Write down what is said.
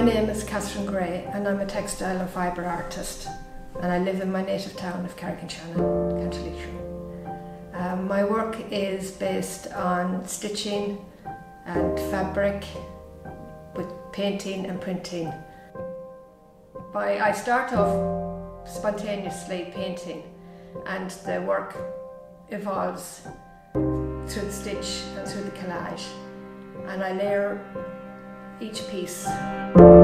name is Catherine Gray and I'm a textile and fibre artist, and I live in my native town of Carrick-on-Shannon, County Leitrim. My work is based on stitching and fabric with painting and printing. I start off spontaneously painting and the work evolves through the stitch and through the collage, and I layer each piece.